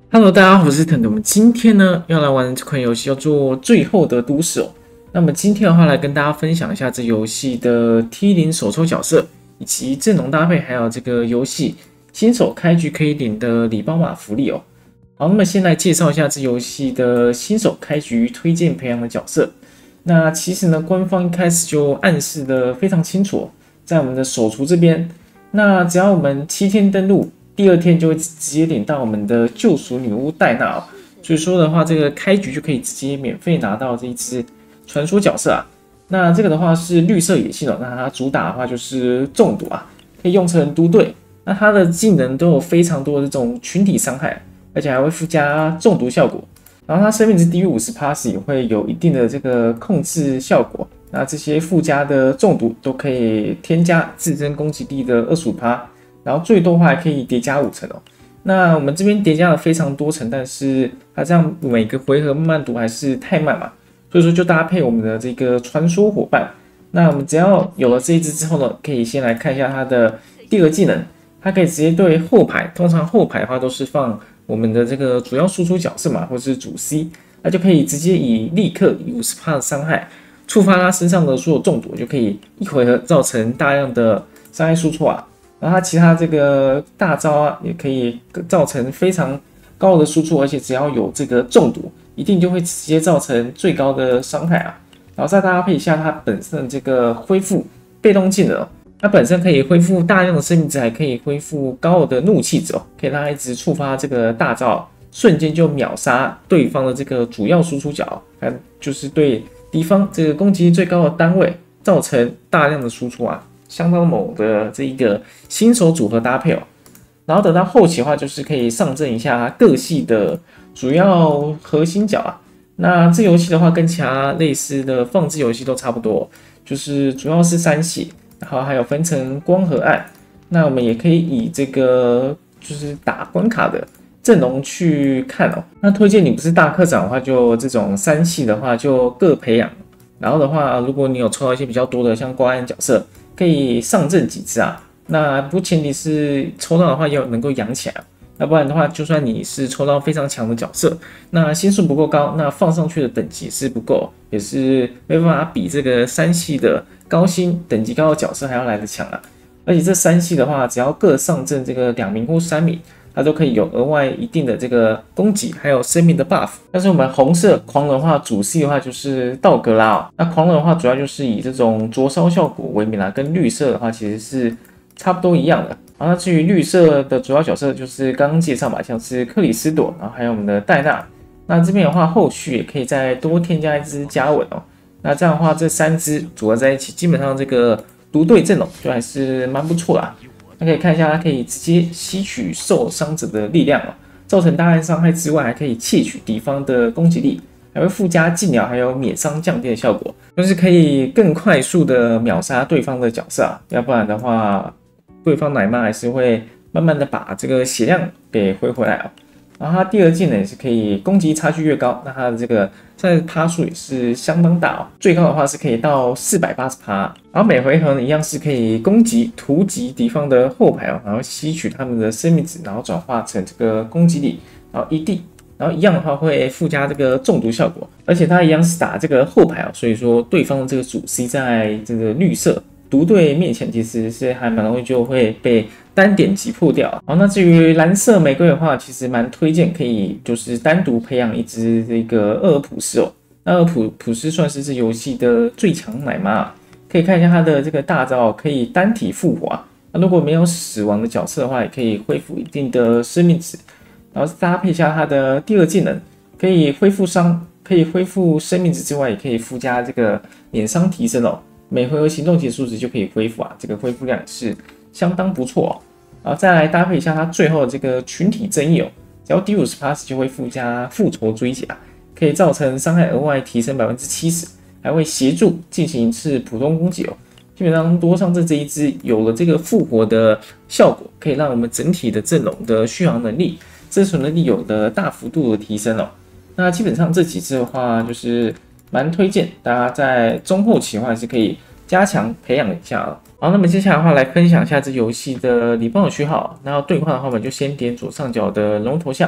Hello，大家好，我是腾腾。我们今天呢要来玩这款游戏，叫做《最后的都市》哦。那么今天的话，来跟大家分享一下这游戏的 T0手抽角色，以及阵容搭配，还有这个游戏新手开局可以领的礼包码福利哦。好，那么先来介绍一下这游戏的新手开局推荐培养的角色。那其实呢，官方一开始就暗示的非常清楚哦，在我们的手厨这边，那只要我们7天登录。第二天就会直接领到我们的救赎女巫戴娜哦，所以说的话，这个开局就可以直接免费拿到这一只传说角色啊。那这个的话是绿色野性哦，那它主打的话就是中毒啊，可以用成都队。那它的技能都有非常多的这种群体伤害，而且还会附加中毒效果。然后它生命值低于50%时也会有一定的这个控制效果。那这些附加的中毒都可以添加自身攻击力的25%。然后最多的话还可以叠加5层哦。那我们这边叠加了非常多层，但是它这样每个回合慢慢读还是太慢嘛，所以说就搭配我们的这个传说伙伴。那我们只要有了这一只之后呢，可以先来看一下它的第二技能，它可以直接对后排，通常后排的话都是放我们的这个主要输出角色嘛，或是主 C， 那就可以直接以立刻以50%的伤害触发它身上的所有中毒，就可以一回合造成大量的伤害输出啊。然后它其他这个大招啊，也可以造成非常高的输出，而且只要有这个中毒，一定就会直接造成最高的伤害啊。然后再搭配一下它本身的这个恢复被动技能哦，它本身可以恢复大量的生命值，还可以恢复高额的怒气值哦，可以让它一直触发这个大招，瞬间就秒杀对方的这个主要输出角，就是对敌方这个攻击力最高的单位造成大量的输出啊。相当猛的这一个新手组合搭配哦，然后等到后期的话，就是可以上阵一下各系的主要核心角啊。那这游戏的话，跟其他类似的放置游戏都差不多，就是主要是3系，然后还有分成光和暗。那我们也可以以这个就是打关卡的阵容去看哦。那推荐你不是大课长的话，就这种3系的话就各培养。然后的话，如果你有抽到一些比较多的像挂案角色，可以上阵几只啊？那不前提是抽到的话要能够养起来，要不然的话，就算你是抽到非常强的角色，那星数不够高，那放上去的等级是不够，也是没办法比这个3系的高星等级高的角色还要来得强啊。而且这3系的话，只要各上阵这个2名或3名，它都可以有额外一定的这个攻击，还有生命的 buff。但是我们红色狂人的话，主系的话就是道格拉哦。那狂人的话，主要就是以这种灼烧效果为名啦，跟绿色的话其实是差不多一样的。然后至于绿色的主要角色，就是刚刚介绍嘛，像是克里斯朵，然后还有我们的戴娜。那这边的话，后续也可以再多添加一只加稳哦。那这样的话，这3只组合在一起，基本上这个独队阵容就还是蛮不错啦。那可以看一下，它可以直接吸取受伤者的力量哦，造成大量伤害之外，还可以窃取敌方的攻击力，还会附加近疗还有免伤降低的效果，就是可以更快速的秒杀对方的角色啊。要不然的话，对方奶妈还是会慢慢的把这个血量给回来哦。然后它第二技能也是可以攻击差距越高，那它的这个趴数也是相当大哦，最高的话是可以到480%。然后每回合呢一样是可以攻击突击敌方的后排哦，然后吸取他们的生命值，然后转化成这个攻击力，然后1D，然后一样的话会附加这个中毒效果，而且它一样是打这个后排哦，所以说对方的这个主 C 在这个绿色独队面前其实是还蛮容易就会被单点击破掉。好，那至于蓝色玫瑰的话，其实蛮推荐可以就是单独培养一只这个厄尔普斯哦。那厄尔普斯算是这游戏的最强奶妈啊，可以看一下它的这个大招可以单体复活啊。那如果没有死亡的角色的话，也可以恢复一定的生命值。然后搭配一下它的第二技能，可以恢复伤，可以恢复生命值之外，也可以附加这个免伤提升哦。每回合行动结束时就可以恢复啊，这个恢复量是相当不错哦。然后再来搭配一下它最后的这个群体正义哦，只要低50%就会附加复仇追甲，可以造成伤害额外提升70%，还会协助进行一次普通攻击哦。基本上多上阵这一支有了这个复活的效果，可以让我们整体的阵容的续航能力、生存能力有了大幅度的提升哦。那基本上这几支的话，就是蛮推荐大家在中后期的话是可以加强培养一下了。好，那么接下来的话来分享一下这游戏的礼包的序号。那要兑换的话，我们就先点左上角的龙头像，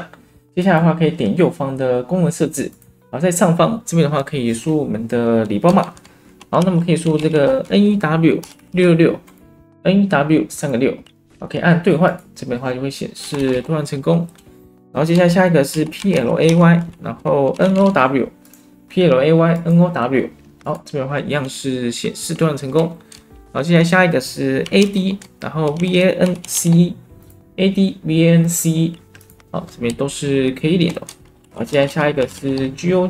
接下来的话可以点右方的功能设置，然后在上方这边的话可以输入我们的礼包码，好，那么可以输入这个 NEW666，NEW 3个6，好，可以按兑换，这边的话就会显示兑换成功。然后接下来下一个是 PLAY， 然后 NOW，PLAY NOW， 好，这边的话一样是显示兑换成功。然后接下来下一个是 AD， 然后 VANC，AD VANC， 好，这边都是可以领的。好，接下来下一个是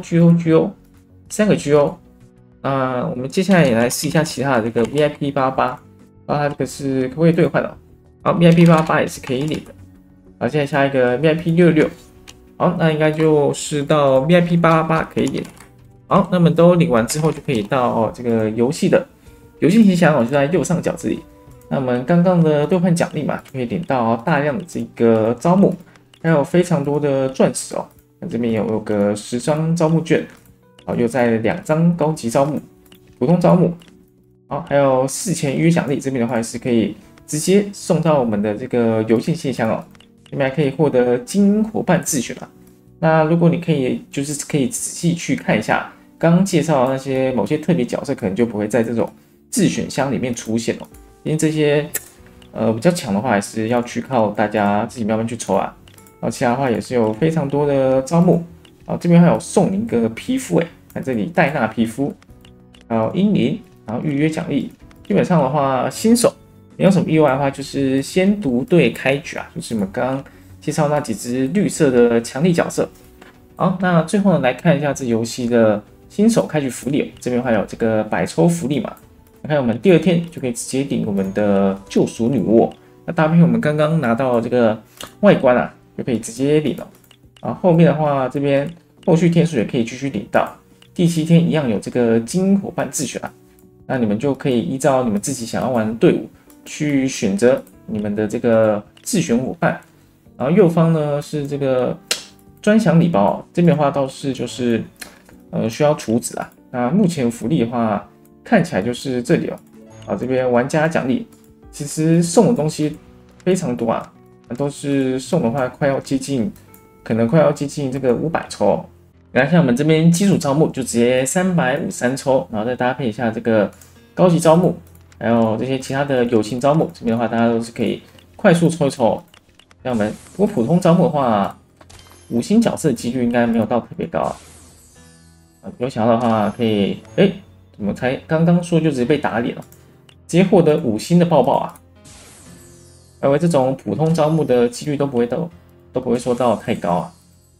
GO， 3个 GO。那我们接下来也来试一下其他的这个 VIP88， 它这个是可不可以兑换的？好 ，VIP88 也是可以领的。好，接下来下一个 VIP66， 好，那应该就是到 VIP88 可以领。好，那么都领完之后，就可以到这个游戏信箱就在右上角这里。那我们刚刚的兑换奖励嘛，就可以领到大量的这个招募，还有非常多的钻石哦。那这边有个10张招募券，好，又在2张高级招募、普通招募，好，还有4000预约奖励。这边的话是可以直接送到我们的这个邮件信箱哦。这边还可以获得精英伙伴自选啊。那如果你可以仔细去看一下刚刚介绍的那些某些特别角色，可能就不会在这种自选箱里面出现哦。因为这些比较强的话，还是要去靠大家自己慢慢去抽啊。然后其他的话也是有非常多的招募，然后这边还有送你一个皮肤看这里戴娜皮肤，还有英灵，然后预约奖励。基本上的话，新手没有什么意外的话，就是先读对开局啊，就是我们刚刚介绍那几只绿色的强力角色。好，那最后呢来看一下这游戏的新手开局福利这边还有这个100抽福利嘛。看我们第2天就可以直接领我们的救赎女巫，那搭配我们刚刚拿到这个外观啊，就可以直接领了。然后后面的话，这边后续天数也可以继续领到。第7天一样有这个精英伙伴自选啊，那你们就可以依照你们自己想要玩的队伍去选择你们的这个自选伙伴。然后右方呢是这个专享礼包，这边的话倒是就是需要储值啊。那目前福利的话，看起来就是这里哦。好，这边玩家奖励，其实送的东西非常多啊，都是送的话可能快要接近这个500抽哦。然后像我们这边基础招募就直接353抽，然后再搭配一下这个高级招募，还有这些其他的友情招募，这边的话大家都是可以快速抽一抽。像我们如果普通招募的话，5星角色的几率应该没有到特别高啊。有想要的话可以，怎么才刚刚说就直接被打脸了，直接获得5星的抱抱啊！而为这种普通招募的几率都不会说到太高啊。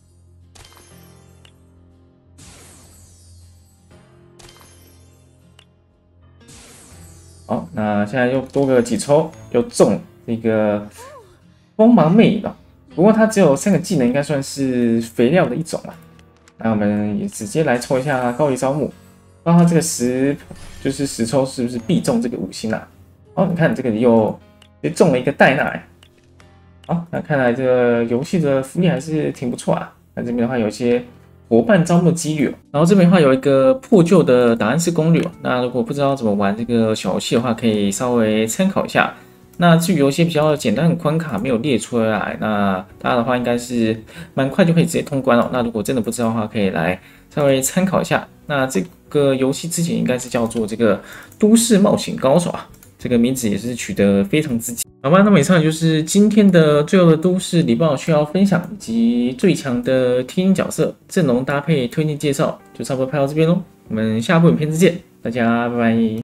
好，那现在又多个几抽，又中这个锋芒魅影了。不过它只有3个技能，应该算是肥料的一种了。那我们也直接来抽一下高级招募，不知道它这个10抽是不是必中这个5星啊？哦，你看这个又直接中了一个戴娜好，那看来这个游戏的福利还是挺不错啊。那这边的话有一些伙伴招募几率然后这边的话有一个破旧的档案室攻略那如果不知道怎么玩这个小游戏的话，可以稍微参考一下。那至于有一些比较简单的关卡没有列出来，那大家的话应该是蛮快就可以直接通关了。那如果真的不知道的话，可以来稍微参考一下。那这个游戏之前应该是叫做这个都市冒险高手啊，这个名字也是取得非常之好吧。那么以上就是今天的最后的都市礼报需要分享以及最强的听音角色阵容搭配推荐介绍，就差不多拍到这边喽。我们下部影片再见，大家拜拜。